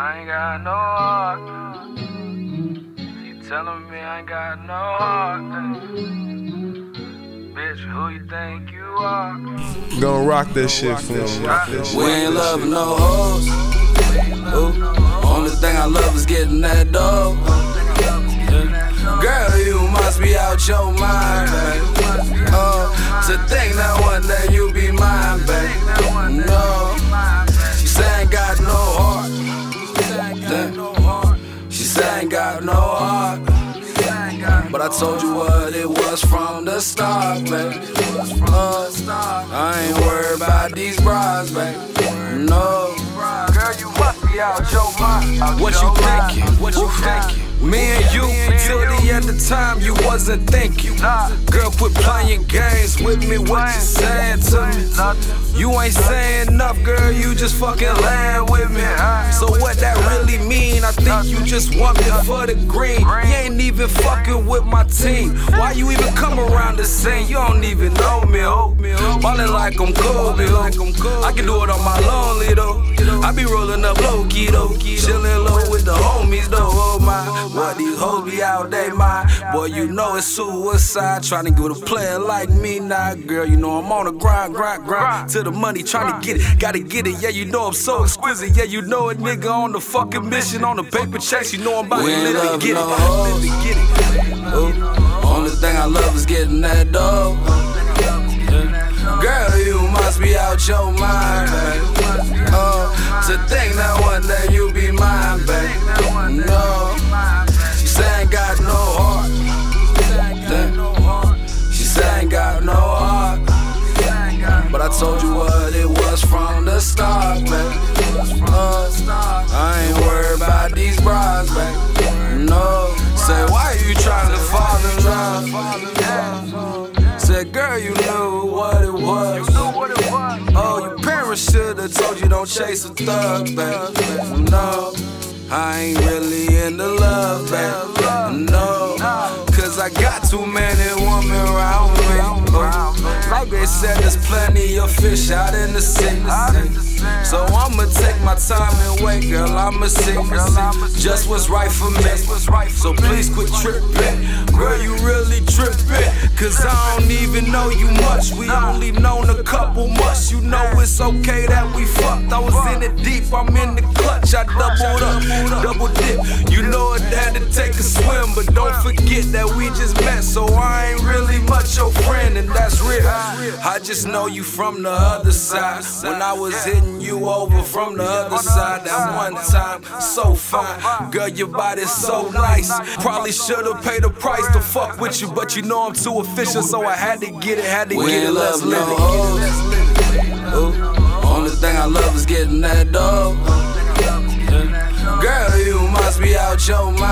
I ain't got no heart. You telling me I ain't got no heart. Bitch, who you think you are? Gonna rock that shit for me. We ain't loving no hoes. Only thing I love is getting that dough. Girl, you must be out your mind, babe. To think that one day you be mine, babe. No, she say I ain't got no heart. She say I ain't got no heart. But I told you what it was from the start, babe. I ain't worried about these bras, babe. No. Girl, you must be out your mind. What you thinking? What you thinking? Me and you, till the end of time, you wasn't thinking. Girl, quit playing games with me, what you saying to me? You ain't saying enough, girl, you just fucking laying with me. So what that really mean? I think you just want me for the green. You ain't even fucking with my team. Why you even come around the scene? You don't even know me, ballin' like I'm Kobe, I can do it on my lonely, though. I be rolling up low-key, though. Chillin' low with the homies, though, oh my. What these hoes be out, they mind. Boy, you know it's suicide. Tryna get a player like me now, girl. You know I'm on a grind to the money, tryna get it, gotta get it. Yeah, you know I'm so exquisite. Yeah, you know a nigga on the fucking mission, on the paper chase. You know I'm about to literally get it. Only thing I love is getting that dough. Girl, you must be out your mind, babe. To think that one day you be mine, babe. No, she say I ain't got no heart. She say I ain't got no heart. But I told you what it was from the start, babe. I ain't worried about these bras, babe. No, say why you trying to fall in love? Said, girl, you knew what it was. Oh, your parents should've told you don't chase a thug, babe. No, I ain't really into love, babe. No, cause I got too many women around me. Like they said, there's plenty of fish out in the sea. So I'ma take my time and wait, girl, I'ma see just what's right for me. So please quit tripping, girl, you really tripping. Cause I don't even know you much, we only known a couple months. You know it's okay that we fucked, I was in it deep, I'm in the clutch. I doubled up, double dip, you know it had to take a swim. But don't forget that we just met, so I ain't really much your friend, and that's real. I just know you from the other side. When I was hitting you over from the other side that one time, so fine. Girl, your body's so nice. Probably should've paid the price to fuck with you, but you know I'm too official, so I had to get it, let's live it. Only thing I love is getting that dough. Girl, you must be out your mind.